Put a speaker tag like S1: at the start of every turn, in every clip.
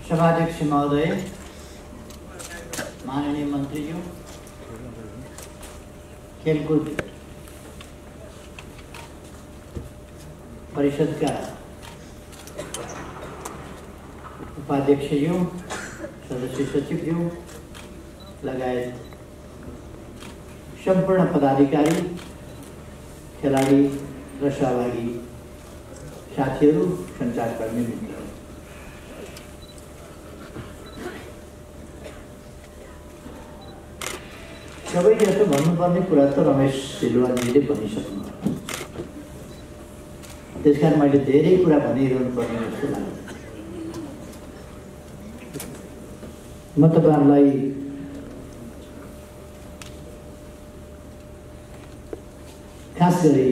S1: सभाध्यक्ष महोदय, माननीय मन्त्रीज्यू, खेलकुद परिषदका उपाध्यक्षज्यू, सदस्य सचिवज्यू लगायत सम्पूर्ण पदाधिकारी, खेलाडी र सहभागी साथीहरू, सञ्चारकर्मी मित्रहरू, सबैजसो भन्नुपर्ने कुरा त रमेश सिलवाजीले भनिसक्नुभयो। त्यसकारण मैले धेरै कुरा भनिरहनु पर्ने जस्तो लाग्छ। म तपाईहरुलाई खास गरी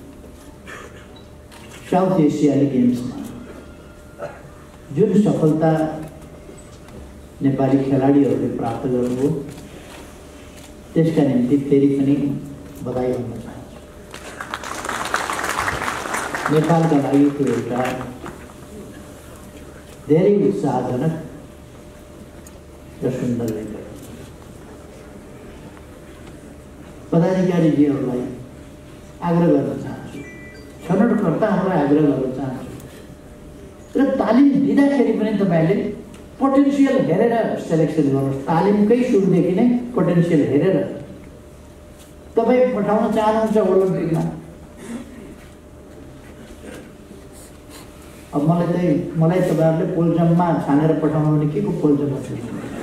S1: साउथ एसियाली गेम्समा जुन सफलता नेपाली खेलाडीहरूले प्राप्त गर्नुभयो त्यसका निम्ति फेरि पनि बधाई भन्न चाहन्छु। नेपालका लागि त्यो एउटा धेरै उत्साहजनक र सुन्दर रेकर्ड। पदाधिकारीजीहरूलाई आग्रह गर्न चाहन्छु, छनौटकर्ताहरूलाई आग्रह गर्न चाहन्छु र तालिम दिँदाखेरि पनि तपाईले पोटेन्सियल हेरेर सेलेक्सन गर्नुहोस्। तालिमकै सुरुदेखि नै पोटेन्सियल हेरेर तपाईँ पठाउन चाहनुहुन्छ ओलम्पिकमा। अब मलाई तपाईहरुले पोलजममा छानेर पठाउनु भने के को पोलजम छ?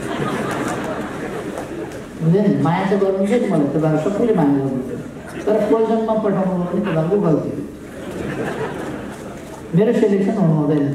S1: माया त गर्नुहुन्छ नि मलाई, तपाईहरु सबैले माया गर्नुहुन्छ, तर पोलजममा पठाउनु भने तपाईहरुको गल्ती हो। मेरो सेलेक्सन हुनु हुँदैन।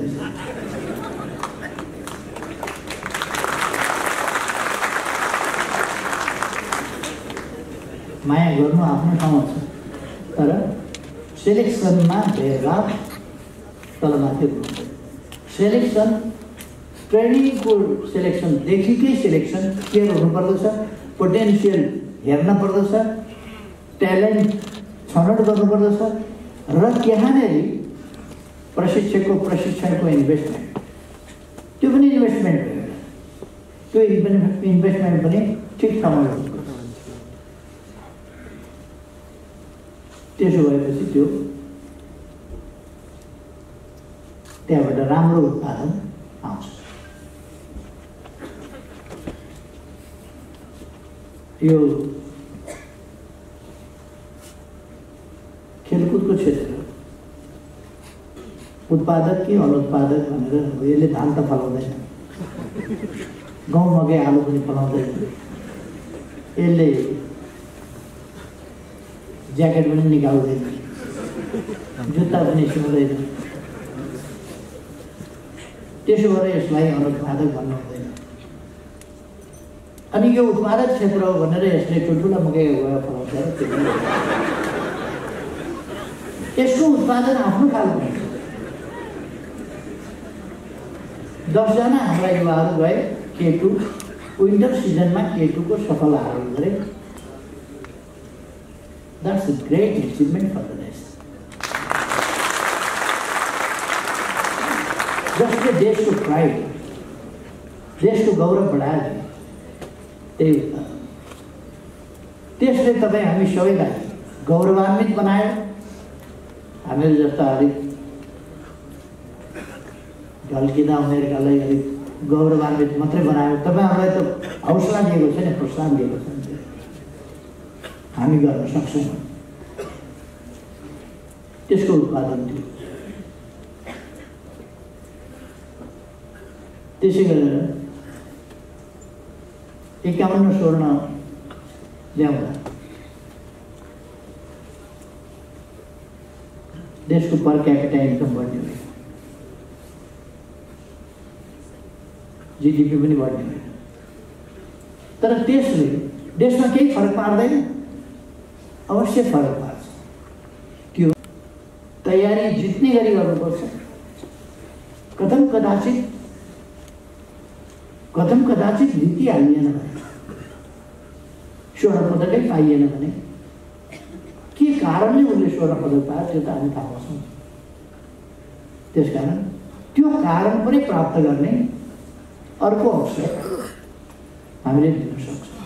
S1: माया गर्नु आफ्नो ठाउँमा छ, तर सेलेक्सनमा भेदभाव तलमाथि हुनुहुन्छ। सेलेक्सन ट्रेनिङको सेलेक्सनदेखिकै सेलेक्सन केयर हुनुपर्दछ, पोटेन्सियल हेर्न पर्दछ, ट्यालेन्ट छनौट गर्नुपर्दछ र त्यहाँनेरि प्रशिक्षणको इन्भेस्टमेन्ट, त्यो पनि इन्भेस्टमेन्ट हो। त्यो इन्भेस्टमेन्ट पनि ठिक ठाउँमा गर्नुपर्छ। त्यसो भएपछि त्यो त्यहाँबाट राम्रो उत्पादन आउँछ। यो खेलकुदको क्षेत्र उत्पादक कि अनुत्पादक भनेर यसले धान त फलाउँदैन, गहुँ मकै आलु पनि फलाउँदैन, यसले ज्याकेट पनि निकाल्दैन, जुत्ता पनि सिउँदैन। त्यसो भएर यसलाई अनुत्पादक भन्नु हुँदैन। अनि यो उत्पादक क्षेत्र हो भनेर यसले ठुल्ठुला मकै गएर फलाउँछ। यसको उत्पादन आफ्नो खालको हुन्छ। 10 जना हाम्रा युवाहरू गए K2 विन्टर सिजनमा K2 को सफल आरोहण गरे। That's a great achievement for the nation. जसले देशको प्राइड, देशको गौरव बढायो त्यही उत्पादन। त्यसले तपाईँ हामी सबैलाई गौरवान्वित बनायो। हामीहरू जस्ता अलिक ढल्किँदा उमेरकालाई अलिक गौरवान्वित मात्रै बनायो। तपाईँहरूलाई त हौसला दिएको छैन, प्रोत्साहन दिएको छैन। हामी गर्न सक्छौँ, त्यसको उत्पादन थियो। त्यसै गरेर 51 स्वर्ण ल्याउँदा देशको पर क्यापिटा इन्कम बढ्ने भयो, जीडीपी पनि बढ्ने भयो। तर त्यसले देशमा केही फरक पार्दैन? अवश्य फरक पार्छ। त्यो तयारी जित्ने गरी गर्नुपर्छ। कथम कदाचित जितिहालिएन भने, स्वर्ण पदकै पाइएन भने के कारणले उनले स्वर्ण पदक पायो त्यो त हामी थाहा पाउँछौँ। त्यसकारण त्यो कारण पनि प्राप्त गर्ने अर्को अवसर हामीले दिन सक्छौँ।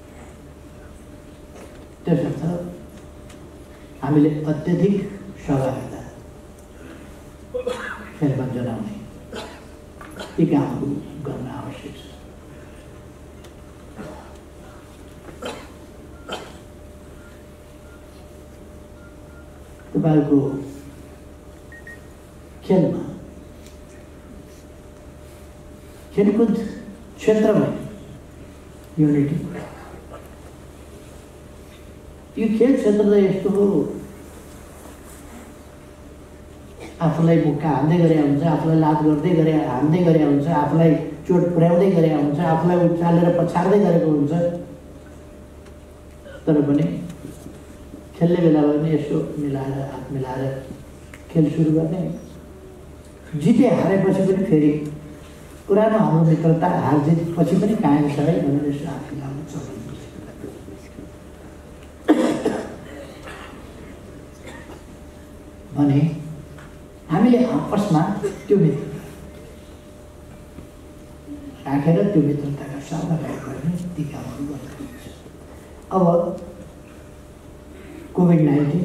S1: त्यसर्थ हामीले अत्यधिक सहभागिता खेलमा जनाउने यी कामहरू गर्न आवश्यक छ। तपाईँको खेलमा खेलकुद क्षेत्रमा युनिटी, यो खेल क्षेत्र त यस्तो हो, आफूलाई मुक्का हान्दै गरे हुन्छ, आफूलाई लात गर्दै गरे हान्दै गरे हुन्छ, आफूलाई चोट पुर्याउँदै गरे हुन्छ, आफूलाई उचालेर पछार्दै गरेको हुन्छ। तर पनि खेल्ने बेलामा पनि यसो मिलाएर हात मिलाएर खेल सुरु गर्ने, जिते हारेपछि पनि फेरि पुरानो हाम्रो मित्रता हार जितपछि पनि कायम छ है भनेर यसो हात मिलाउनु चल्छ। भने हामीले आपसमा त्यो मित्रता राखेर त्यो मित्रताका साथमा गर्ने ती कामहरू गर्नुपर्छ। अब कोभिड-19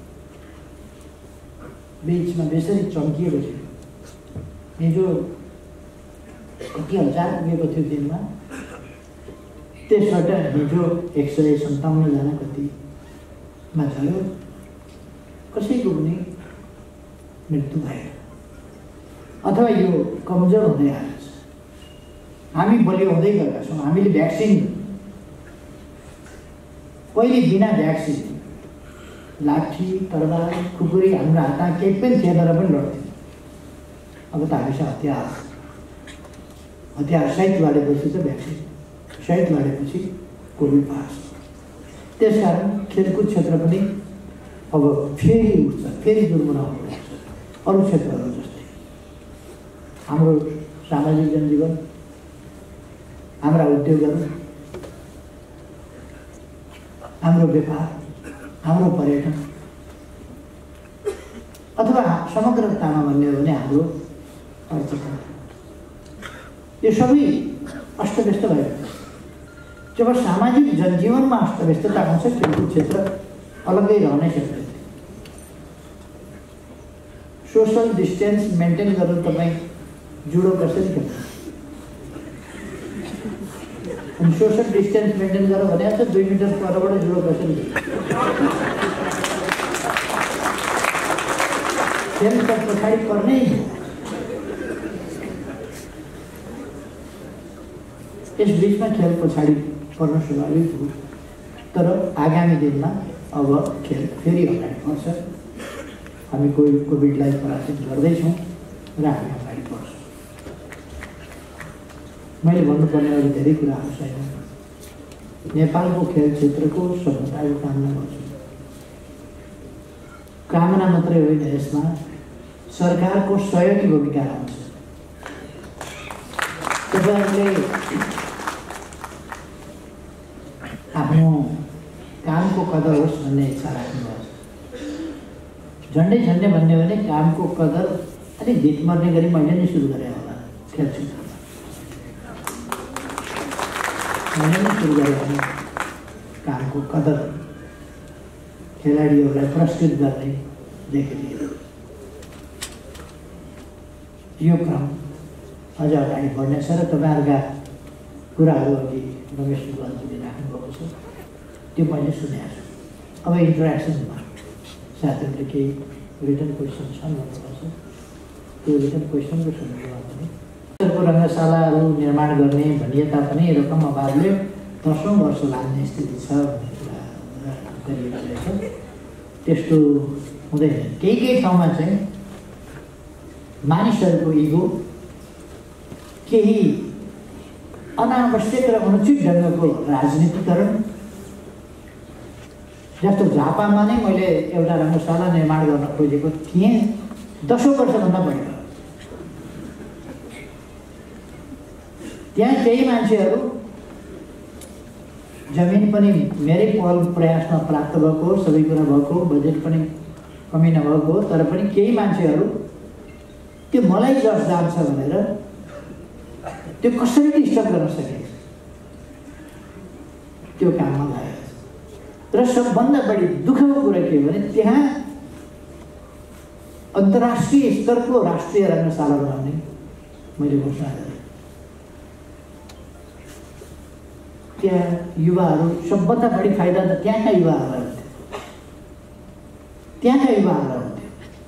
S1: बीचमा बेसरी चम्किएको थियो, हिजो कति हजार पुगेको थियो दिनमा, त्यसबाट हिजो 157 जना कतिमा झऱ्यो, कसैको पनि मृत्यु भएन अथवा यो कमजोर हुँदै आएको छ। हामी बलियो हुँदै गएका छौँ। हामीले भ्याक्सिन पहिले बिना भ्याक्सिन लाठी तरबार खुकुरी हाम्रो हातमा केही पनि थिएन र पनि लड्थ्यौँ। अब त हामीसँग हतियार सहित लडेपछि त भ्याक्सिन सहित लडेपछि कोभिड पास। त्यसकारण खेलकुद क्षेत्र पनि अब फेरि उठ्छ, फेरि दुर्गुणा हुँदैछ अरू क्षेत्रहरू जस्तै। हाम्रो सामाजिक जनजीवन, हाम्रा उद्योगहरू, हाम्रो व्यापार, हाम्रो पर्यटन अथवा समग्रतामा भन्ने हो भने हाम्रो अर्थतन्त्र, यो सबै अस्तव्यस्त भएको छ। जब सामाजिक जनजीवनमा अस्तव्यस्तता आउँछ खेलकुद क्षेत्र अलग्गै रहने क्षेत्र। सोशल डिस्टेन्स मेन्टेन गरेर तपाईँ जुडो कसरी खेल्नु? अनि सोशल डिस्टेन्स मेन्टेन गरेर भने 2 मिटर परबाट जुडो कसरी खेल त पछाडि पर्नै। यस बिचमा खेल पछाडि पर्न स्वाभाविक हो, तर आगामी दिनमा अब खेल फेरि अगाडि बढ्छ। हामी कोभिडलाई पराजित गर्दैछौँ र हामी अगाडि बढ्छौँ। मैले भन्नुपर्ने अरू धेरै कुराहरू छैन। नेपालको खेल क्षेत्रको सफलताको कामना गर्छु। कामना मात्रै होइन, यसमा सरकारको सहयोगी भूमिका रहन्छ। तपाईँहरूले आफ्नो कामको कदर होस् भन्ने इच्छा राख्नुभएको छ। झन्डै भन्ने हो भने कामको कदर अलिक भित मर्ने गरी मैले नै सुरु गरेँ होला। खेल क्षेत्रमा मैले नै सुरु गरेँ भने कामको कदर, खेलाडीहरूलाई पुरस्कृत गर्नेदेखि लिएर यो क्रम अझ अगाडि बढ्नेछ र तपाईँहरूका कुराहरू अघि रमेश विद्वानजीले राख्नुभएको छ, त्यो मैले सुनेको छु। अब इन्टरेक्सनमा साथीहरूले केही रिटर्न क्वेसन छन् भन्नुभएको छ, त्यो रिटर्न क्वेसनको सन्दर्भमा पनि रङ्गशालाहरू निर्माण गर्ने भनिए तापनि रकम अभावले 10औं वर्ष लाग्ने स्थिति छ भन्ने कुरा गरिएको रहेछ। त्यस्तो हुँदैन। केही ठाउँमा चाहिँ मानिसहरूको इगो, केही अनावश्यक र अनुचित ढङ्गको राजनीतिकरण, जस्तो झापामा नै मैले एउटा रङ्गशाला निर्माण गर्न खोजेको थिएँ 10औं वर्षभन्दा पहिला। त्यहाँ केही मान्छेहरू जमिन पनि मेरै पहल प्रयासमा प्राप्त भएको, सबै कुरा भएको, बजेट पनि कमी नभएको, तर पनि केही मान्छेहरू त्यो मलाई जस जान्छ भनेर त्यो कसरी स्टप गर्न सकिन्छ, त्यो काममा लागेको छ। र सबभन्दा बढी दुःखको कुरा के हो भने त्यहाँ अन्तर्राष्ट्रिय स्तरको राष्ट्रिय रङ्गशाला बनाउने मैले घोषणा गरेँ। त्यहाँ युवाहरू सबभन्दा बढी फाइदा त त्यहाँका युवाहरूलाई हुन्थ्यो, त्यहाँका युवाहरूलाई हुन्थ्यो।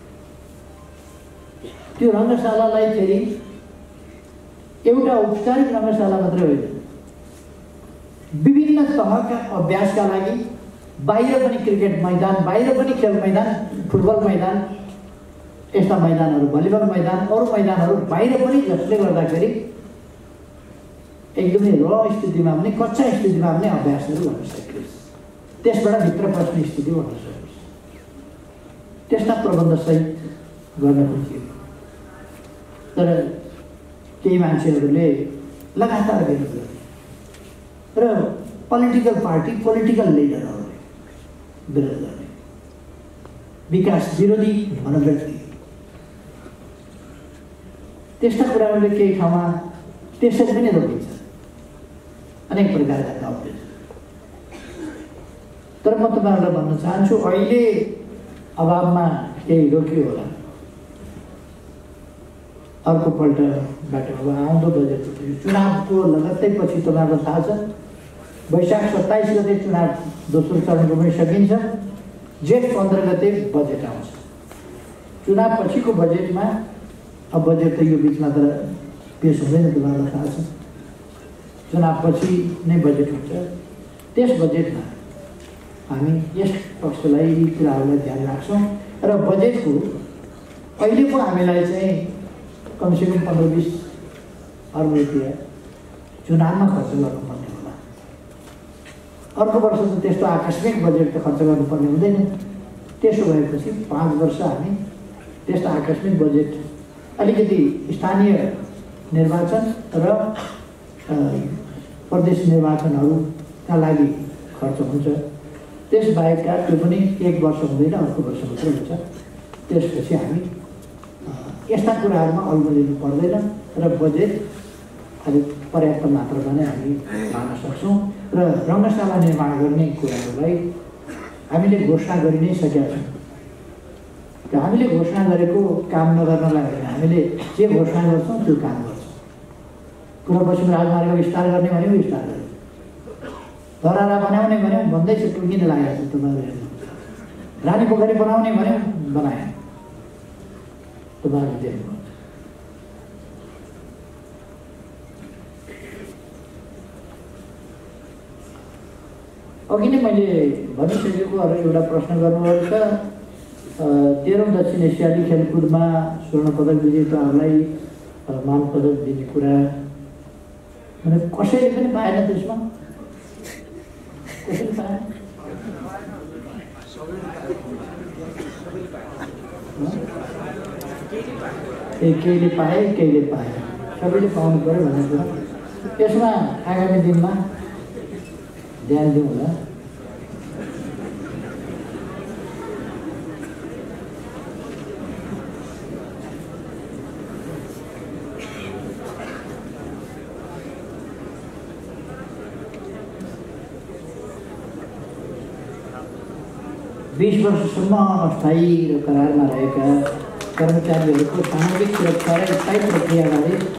S1: त्यो रङ्गशालालाई फेरि एउटा औपचारिक रङ्गशाला मात्रै होइन, विभिन्न तहका अभ्यासका लागि बाहिर पनि क्रिकेट मैदान, बाहिर पनि खेल मैदान, फुटबल मैदान, यस्ता मैदानहरू, भलिबल मैदान, अरू मैदानहरू बाहिर पनि, जसले गर्दाखेरि एकदमै र स्थितिमा पनि, कच्चा स्थितिमा पनि अभ्यासहरू गर्न सकियोस्, त्यसबाट भित्र पस्ने स्थिति बन्न सकोस्, त्यस्ता प्रबन्धसहित गर्न खोजियो। तर केही मान्छेहरूले लगातार विरोध गरे र पोलिटिकल पार्टी, पोलिटिकल लिडरहरूले विरोध गर्ने, विकास विरोधी मनोवृत्ति, त्यस्ता कुराहरूले केही ठाउँमा त्यसरी पनि रोकिन्छ, अनेक प्रकारका गफले। तर म तपाईँहरूलाई भन्न चाहन्छु, अहिले अभावमा केही रोकियो होला, अर्कोपल्टबाट अब आउँदो बजेट चुनावको लगत्तै पछि तपाईँहरूलाई थाहा छ, वैशाख 27 गते चुनाव दोस्रो चरणको पनि सकिन्छ, जेठ 15 गते बजेट आउँछ। चुनाव पछिको बजेटमा, अब बजेट त यो बिचमा त पेस हुँदैन, तपाईँहरूलाई थाहा छ, चुनाव पछि नै बजेट हुन्छ। त्यस बजेटमा हामी यस पक्षलाई, यी कुराहरूलाई ध्यान राख्छौँ र बजेटको अहिले पो हामीलाई चाहिँ कमसेकम 15-20 अर्ब रुपियाँ चुनावमा खर्च गर्नुपर्ने होला। अर्को वर्ष त त्यस्तो आकस्मिक बजेट त खर्च गर्नुपर्ने हुँदैन। त्यसो भएपछि 5 वर्ष हामी त्यस्तो आकस्मिक बजेट, अलिकति स्थानीय निर्वाचन र प्रदेश निर्वाचनहरूका लागि खर्च हुन्छ। त्यसबाहेकका त्यो पनि 1 वर्ष हुँदैन, अर्को वर्ष मात्रै हुन्छ। त्यसपछि हामी यस्ता कुराहरूमा अल्मलिनु पर्दैन र बजेट अलिक पर्याप्त मात्रामा नै हामी पाउन सक्छौँ। र रङ्गशाला निर्माण गर्ने कुराहरूलाई हामीले घोषणा गरि नै सकेका छौँ। र हामीले घोषणा गरेको काम नगर्नलाई होइन, हामीले जे घोषणा गर्छौँ त्यो काम गर्छौँ। पूर्व पश्चिम राजमार्ग विस्तार गर्ने भन्यो, विस्तार गर्यो। धरारा बनाउने भन्यो, भन्दैछ, टुङ्गिन लागेको छ। तपाईँहरू हेर्नु, रानी पोखरी बनाउने भन्यो, बनायो, तपाईँहरूले देख्नुहुन्छ। अघि नै मैले भनिसकेको, अरू एउटा प्रश्न गर्नुभएको छ। 13औं दक्षिण एसियाली खेलकुदमा स्वर्ण पदक विजेताहरूलाई मान पदक दिने कुरा भने कसैले पनि पाएन। त्यसमा कसैले पाएन। केहीले पाए, केहीले पाए, सबैले पाउनु पऱ्यो भन्ने कुरा। यसमा आगामी दिनमा ध्यान दिउँ होला। बीस वर्षसम्म अस्थायी र करारमा रहेका कर्मचारीहरूको सामाजिक सुरक्षा र स्थायी प्रक्रियाबारे